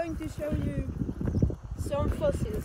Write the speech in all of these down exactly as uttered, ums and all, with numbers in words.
going to show you some fossils.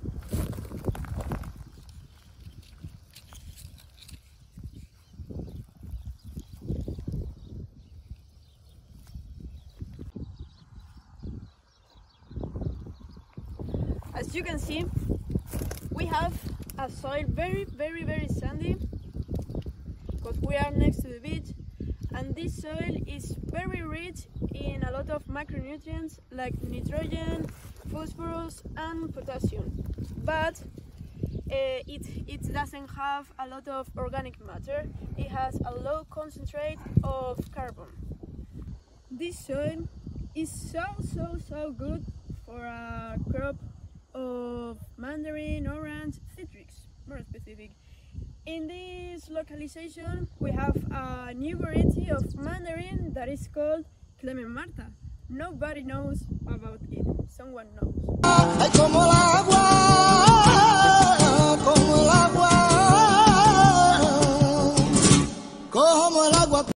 As you can see, we have a soil very, very, very sandy because we are next to the beach, and this soil is very rich in a lot of macronutrients like nitrogen, phosphorus and potassium, but uh, it, it doesn't have a lot of organic matter. It has a low concentrate of carbon. This soil is so, so, so good for a crop of mandarin, orange, citrus, more specific. In this localization we have a new variety of mandarin that is called Clement Marta. Nobody knows about it, someone knows.